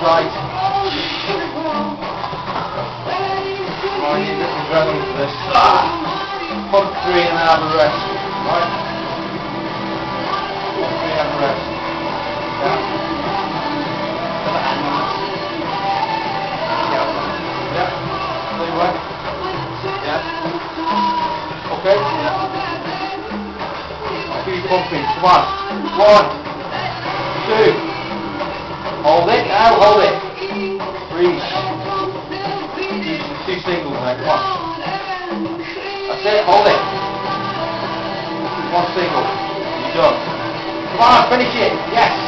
Right. Right, you get some adrenaline for this. Pump 3 and have a rest. Right? Pump 3 and have a rest. Yeah. Yeah. Stay away. Yeah. Okay? Yeah. I'll keep you pumping. Come on. 1, 2. Hold it now, hold it. Breathe. Two singles now, come on. That's it, hold it. 1 single. You're done. Come on, finish it. Yes.